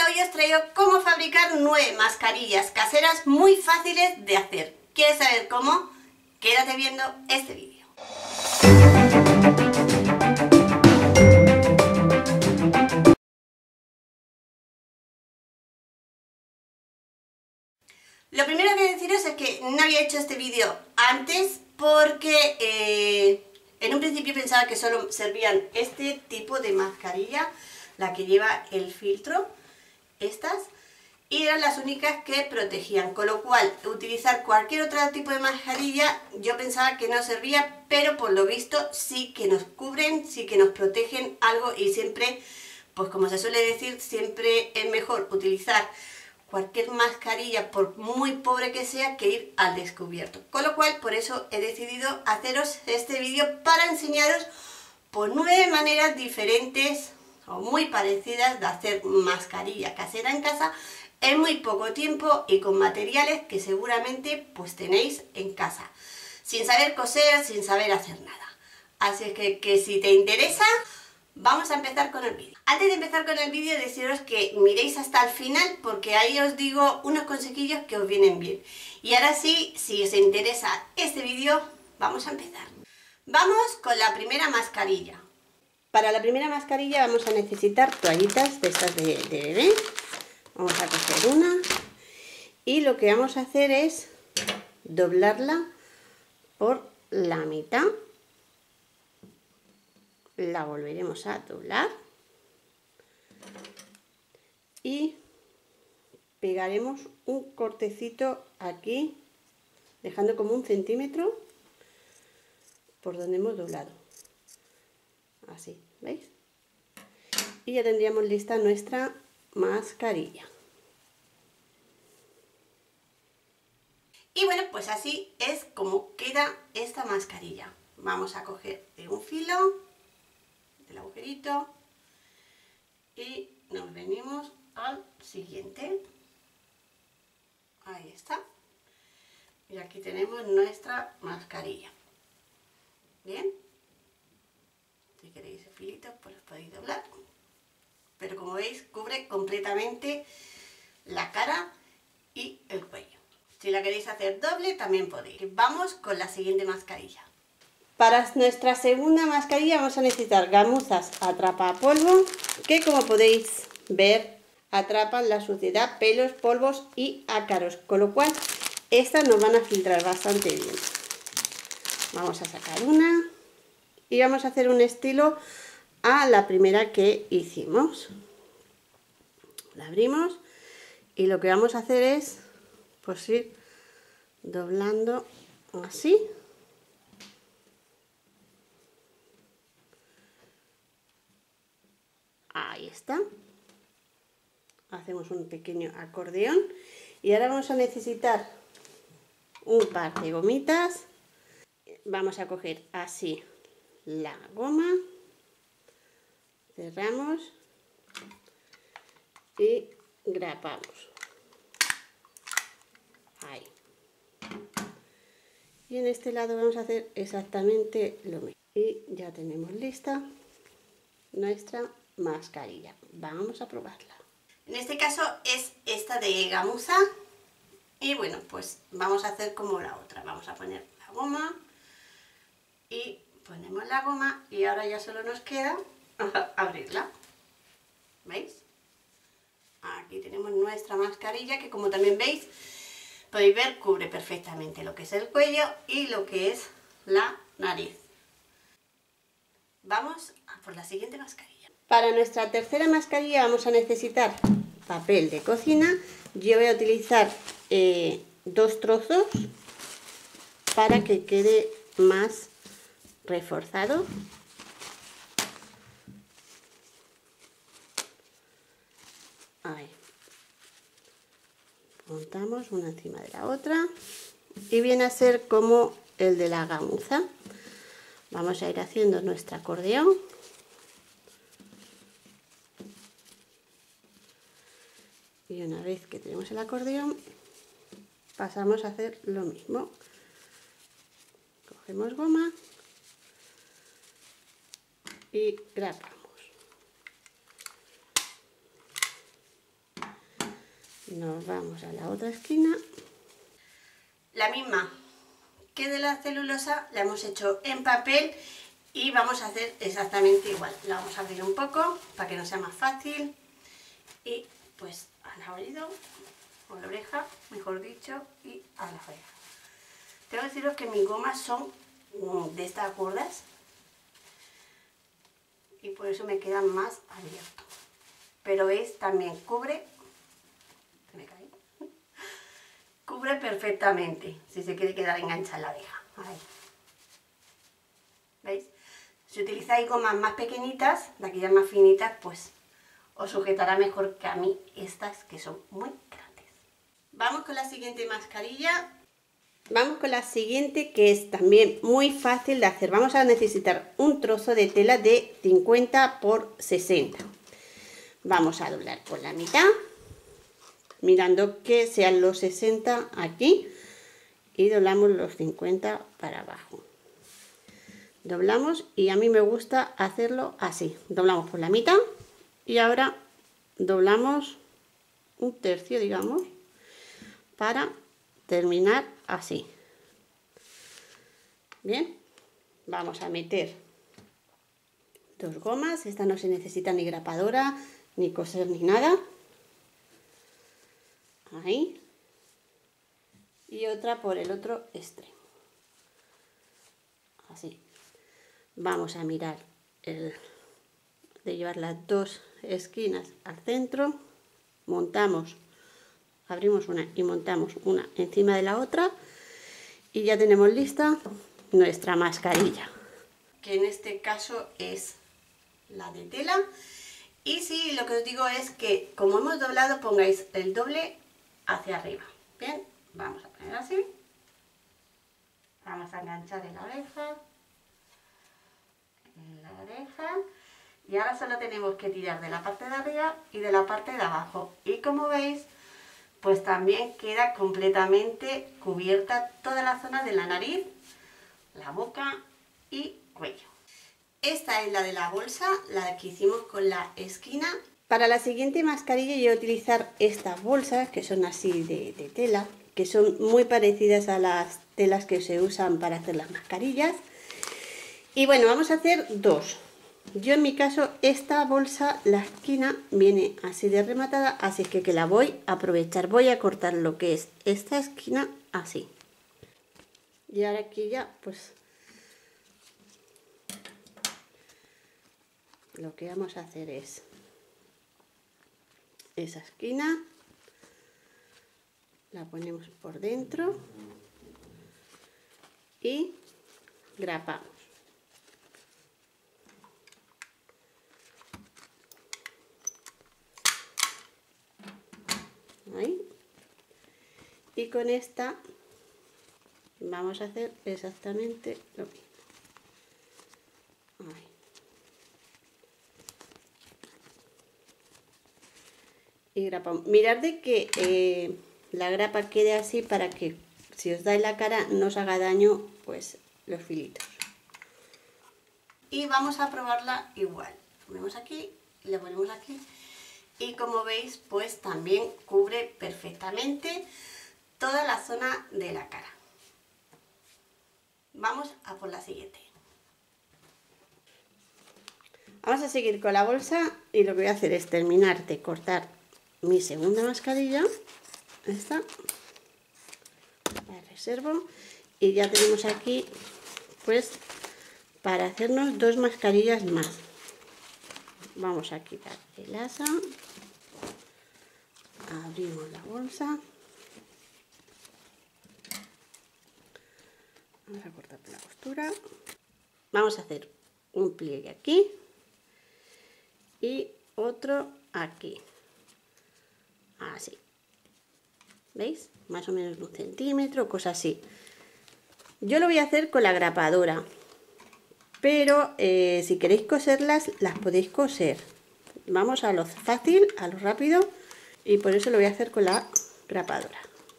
Hola, hoy os traigo cómo fabricar 9 mascarillas caseras muy fáciles de hacer. ¿Quieres saber cómo? Quédate viendo este vídeo. Lo primero que deciros es que no había hecho este vídeo antes porque en un principio pensaba que solo servían este tipo de mascarilla, la que lleva el filtro, estas, y eran las únicas que protegían, con lo cual utilizar cualquier otro tipo de mascarilla yo pensaba que no servía, pero por lo visto sí que nos cubren, sí que nos protegen algo, y siempre, pues como se suele decir, siempre es mejor utilizar cualquier mascarilla, por muy pobre que sea, que ir al descubierto. Con lo cual, por eso he decidido haceros este vídeo para enseñaros por 9 maneras diferentes o muy parecidas de hacer mascarilla casera en casa en muy poco tiempo y con materiales que seguramente pues tenéis en casa, sin saber coser, sin saber hacer nada. Así es que si te interesa, vamos a empezar con el vídeo. Antes de empezar con el vídeo, deciros que miréis hasta el final, porque ahí os digo unos consejillos que os vienen bien. Y ahora sí, si os interesa este vídeo, vamos a empezar. Vamos con la primera mascarilla. Para la primera mascarilla vamos a necesitar toallitas de estas de bebé. Vamos a coger una y lo que vamos a hacer es doblarla por la mitad. La volveremos a doblar y pegaremos un cortecito aquí, dejando como 1 centímetro por donde hemos doblado, así, ¿veis? Y ya tendríamos lista nuestra mascarilla. Y bueno, pues así es como queda esta mascarilla. Vamos a coger de un filo del agujerito y nos venimos al siguiente. Ahí está. Y aquí tenemos nuestra mascarilla. Bien. Si queréis el filito, pues los podéis doblar. Pero como veis, cubre completamente la cara y el cuello. Si la queréis hacer doble, también podéis. Vamos con la siguiente mascarilla. Para nuestra segunda mascarilla vamos a necesitar gamuzas atrapapolvo, que como podéis ver atrapan la suciedad, pelos, polvos y ácaros, con lo cual estas nos van a filtrar bastante bien. Vamos a sacar una y vamos a hacer un estilo a la primera que hicimos. La abrimos y lo que vamos a hacer es pues ir doblando así. Ahí está. Hacemos un pequeño acordeón y ahora vamos a necesitar un par de gomitas. Vamos a coger así la goma, cerramos y grapamos. Ahí. Y en este lado vamos a hacer exactamente lo mismo. Y ya tenemos lista nuestra mascarilla. Vamos a probarla. En este caso es esta de gamuza. Y bueno, pues vamos a hacer como la otra. Vamos a poner la goma y ponemos la goma y ahora ya solo nos queda abrirla. ¿Veis? Aquí tenemos nuestra mascarilla, que como también veis, podéis ver, cubre perfectamente lo que es el cuello y lo que es la nariz. Vamos a por la siguiente mascarilla. Para nuestra tercera mascarilla vamos a necesitar papel de cocina. Yo voy a utilizar 2 trozos para que quede más reforzado. Ahí. Montamos una encima de la otra y viene a ser como el de la gamuza. Vamos a ir haciendo nuestro acordeón. Y una vez que tenemos el acordeón, pasamos a hacer lo mismo. Cogemos goma y grapamos. Nos vamos a la otra esquina. La misma que de la celulosa la hemos hecho en papel y vamos a hacer exactamente igual. La vamos a abrir un poco para que nos sea más fácil y pues al oído, o la oreja, mejor dicho, y a la oreja. Tengo que deciros que mis gomas son de estas gordas y por eso me quedan más abiertos. Pero veis, también cubre, cubre perfectamente si se quiere quedar enganchada en la oreja. Ahí. ¿Veis? Si utilizáis gomas más pequeñitas, de aquellas más finitas, pues os sujetará mejor que a mí estas que son muy grandes. Vamos con la siguiente mascarilla. Vamos con la siguiente, que es también muy fácil de hacer. Vamos a necesitar un trozo de tela de 50 por 60. Vamos a doblar por la mitad, mirando que sean los 60 aquí y doblamos los 50 para abajo. Doblamos y a mí me gusta hacerlo así. Doblamos por la mitad y ahora doblamos un tercio, digamos, para terminar así. Bien, vamos a meter dos gomas. Esta no se necesita ni grapadora, ni coser, ni nada. Ahí. Y otra por el otro extremo. Así. Vamos a mirar de llevar las dos esquinas al centro. Montamos, abrimos una y montamos una encima de la otra. Y ya tenemos lista nuestra mascarilla, que en este caso es la de tela. Y sí, lo que os digo es que como hemos doblado, pongáis el doble hacia arriba. Bien, vamos a poner así, vamos a enganchar en la oreja, y ahora solo tenemos que tirar de la parte de arriba y de la parte de abajo, y como veis, pues también queda completamente cubierta toda la zona de la nariz, la boca y cuello. Esta es la de la bolsa, la que hicimos con la esquina. Para la siguiente mascarilla yo voy a utilizar estas bolsas que son así de tela, que son muy parecidas a las telas que se usan para hacer las mascarillas. Y bueno, vamos a hacer dos. Yo en mi caso esta bolsa, la esquina viene así de rematada, así que la voy a aprovechar. Voy a cortar lo que es esta esquina así. Y ahora aquí ya pues lo que vamos a hacer es esa esquina, la ponemos por dentro y grapamos. Ahí. Y con esta vamos a hacer exactamente lo mismo. Ahí. Y grapamos. Mirad de que la grapa quede así para que si os da en la cara no os haga daño pues los filitos. Y vamos a probarla igual. Ponemos aquí y la ponemos aquí. Y como veis, pues también cubre perfectamente toda la zona de la cara. Vamos a por la siguiente. Vamos a seguir con la bolsa y lo que voy a hacer es terminar de cortar mi segunda mascarilla. Esta la reservo y ya tenemos aquí pues para hacernos dos mascarillas más. Vamos a quitar el asa, abrimos la bolsa, vamos a cortar la costura, vamos a hacer un pliegue aquí y otro aquí, así, ¿veis? Más o menos 1 centímetro, cosas así. Yo lo voy a hacer con la grapadora, pero si queréis coserlas, las podéis coser. Vamos a lo fácil, a lo rápido, y por eso lo voy a hacer con la grapadora.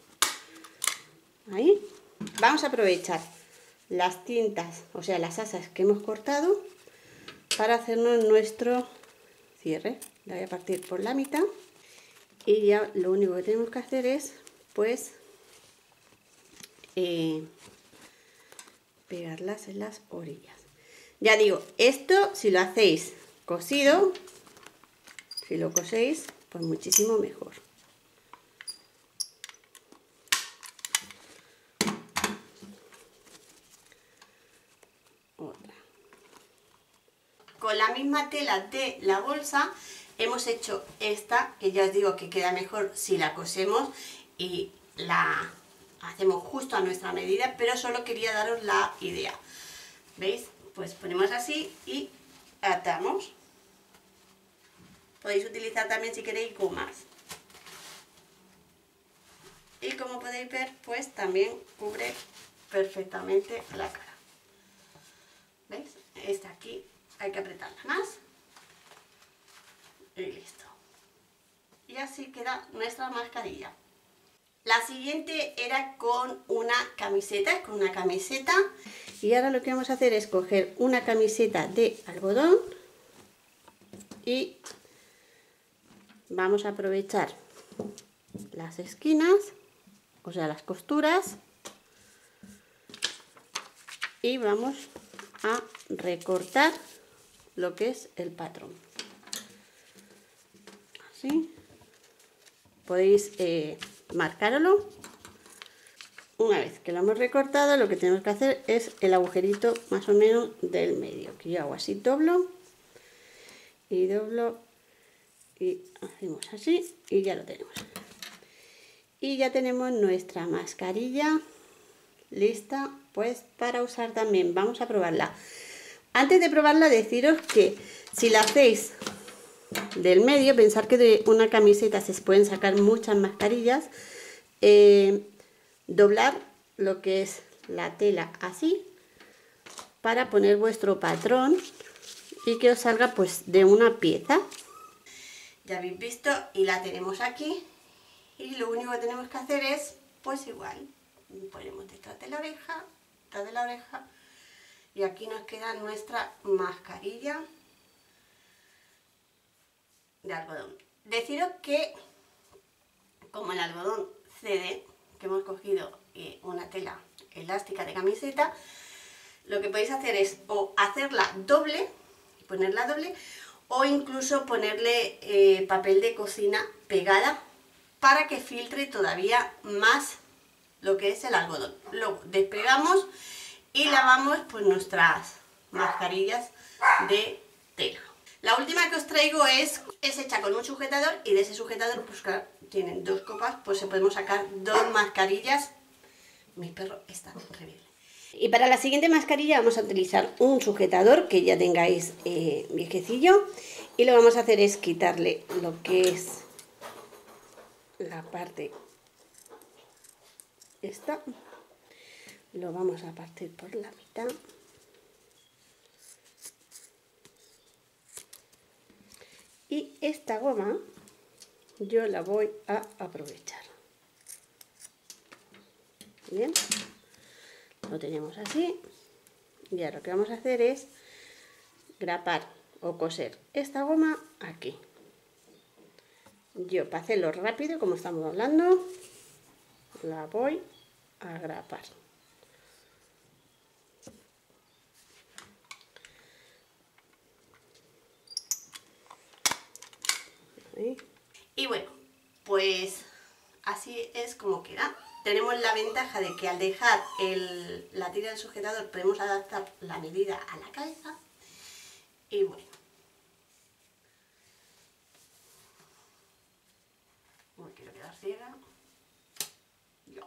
Ahí. Vamos a aprovechar las cintas, o sea, las asas que hemos cortado, para hacernos nuestro cierre. La voy a partir por la mitad Y ya lo único que tenemos que hacer es pues pegarlas en las orillas. Ya digo, esto si lo hacéis cosido, si lo coséis, pues muchísimo mejor. Otra. Con la misma tela de la bolsa hemos hecho esta, que ya os digo que queda mejor si la cosemos y la hacemos justo a nuestra medida, pero solo quería daros la idea. ¿Veis? Pues ponemos así y atamos. Podéis utilizar también si queréis gomas. Y como podéis ver, pues también cubre perfectamente la cara. ¿Veis? Esta aquí hay que apretarla más. Y listo. Y así queda nuestra mascarilla. La siguiente era con una camiseta, y ahora lo que vamos a hacer es coger una camiseta de algodón y vamos a aprovechar las esquinas, o sea las costuras, y vamos a recortar lo que es el patrón. Así. Podéis marcarlo. Una vez que lo hemos recortado, lo que tenemos que hacer es el agujerito más o menos del medio, que yo hago así, doblo y doblo y hacemos así y ya lo tenemos. Y ya tenemos nuestra mascarilla lista pues para usar también. Vamos a probarla. Antes de probarla, deciros que si la hacéis del medio, pensar que de una camiseta se pueden sacar muchas mascarillas. Doblar lo que es la tela así para poner vuestro patrón y que os salga pues de una pieza. Ya habéis visto y la tenemos aquí, y lo único que tenemos que hacer es pues igual, ponemos detrás de la oreja, y aquí nos queda nuestra mascarilla de algodón. Deciros que como el algodón cede, que hemos cogido una tela elástica de camiseta, lo que podéis hacer es o hacerla doble, ponerla doble, o incluso ponerle papel de cocina pegada para que filtre todavía más lo que es el algodón. Luego despegamos y lavamos pues nuestras mascarillas de tela. La última que os traigo es hecha con un sujetador, y de ese sujetador pues claro, tienen dos copas, pues se podemos sacar dos mascarillas. Mi perro está rebelde. Y para la siguiente mascarilla vamos a utilizar un sujetador que ya tengáis viejecillo, y lo que vamos a hacer es quitarle lo que es la parte esta, lo vamos a partir por la mitad. Y esta goma yo la voy a aprovechar. Bien, lo tenemos así. Y ahora lo que vamos a hacer es grapar o coser esta goma aquí. Yo, para hacerlo rápido, como estamos hablando, la voy a grapar. Ahí. Y bueno, pues así es como queda. Tenemos la ventaja de que al dejar la tira del sujetador podemos adaptar la medida a la cabeza. Y bueno, no me quiero quedar ciega. Dios.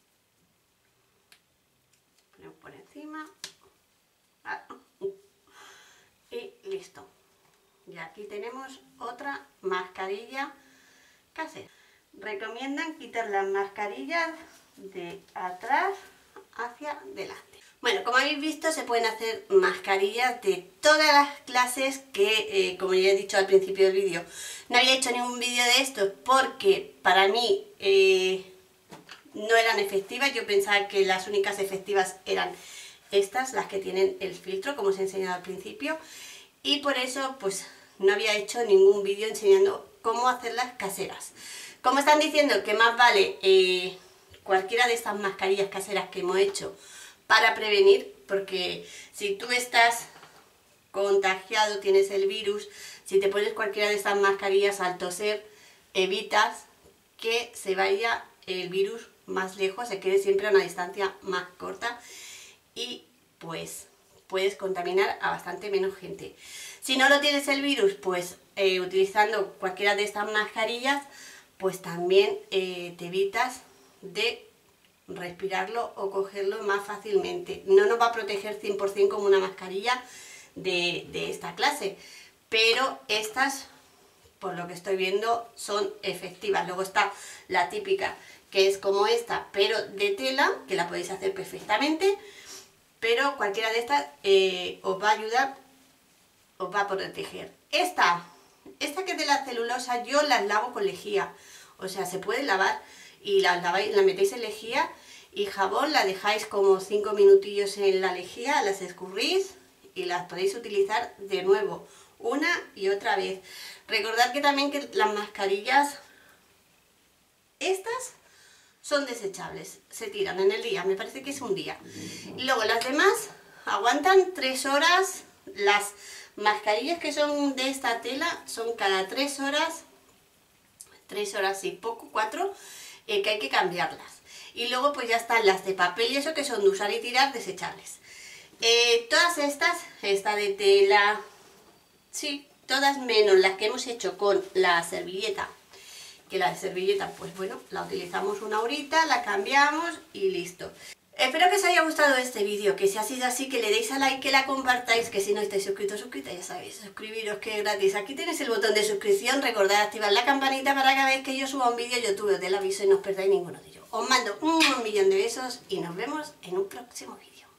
Ponemos por encima. Y listo. Y aquí tenemos otra mascarilla casera. Recomiendan quitar las mascarillas de atrás hacia delante. Bueno, como habéis visto, se pueden hacer mascarillas de todas las clases que, como ya he dicho al principio del vídeo, no había hecho ningún vídeo de esto porque para mí no eran efectivas. Yo pensaba que las únicas efectivas eran estas, las que tienen el filtro, como os he enseñado al principio, y por eso pues no había hecho ningún vídeo enseñando cómo hacerlas caseras. Como están diciendo que más vale cualquiera de estas mascarillas caseras que hemos hecho para prevenir, porque si tú estás contagiado, tienes el virus, si te pones cualquiera de estas mascarillas al toser, evitas que se vaya el virus más lejos, se quede siempre a una distancia más corta y pues puedes contaminar a bastante menos gente. Si no lo tienes el virus, pues utilizando cualquiera de estas mascarillas, pues también te evitas de respirarlo o cogerlo más fácilmente. No nos va a proteger 100% como una mascarilla de esta clase, pero estas, por lo que estoy viendo, son efectivas. Luego está la típica, que es como esta, pero de tela, que la podéis hacer perfectamente, pero cualquiera de estas os va a ayudar, os va a proteger. Esta que es de la celulosa, yo las lavo con lejía, o sea, se pueden lavar y las laváis, la metéis en lejía y jabón, la dejáis como 5 minutillos en la lejía, las escurrís y las podéis utilizar de nuevo, una y otra vez. Recordad que también que las mascarillas, estas son desechables, se tiran en el día, me parece que es un día. Y luego las demás aguantan 3 horas, las mascarillas que son de esta tela son cada 3 horas y poco, 4, que hay que cambiarlas. Y luego pues ya están las de papel y eso, que son de usar y tirar, desechables. Todas estas, esta de tela, sí, todas menos las que hemos hecho con la servilleta, que la servilleta pues bueno, la utilizamos una horita, la cambiamos y listo. Espero que os haya gustado este vídeo, que si ha sido así, que le deis a like, que la compartáis, que si no estáis suscritos, suscritas, ya sabéis, suscribiros que es gratis. Aquí tenéis el botón de suscripción, recordad activar la campanita para cada vez que yo suba un vídeo YouTube os dé el aviso y no os perdáis ninguno de ellos. Os mando un millón de besos y nos vemos en un próximo vídeo.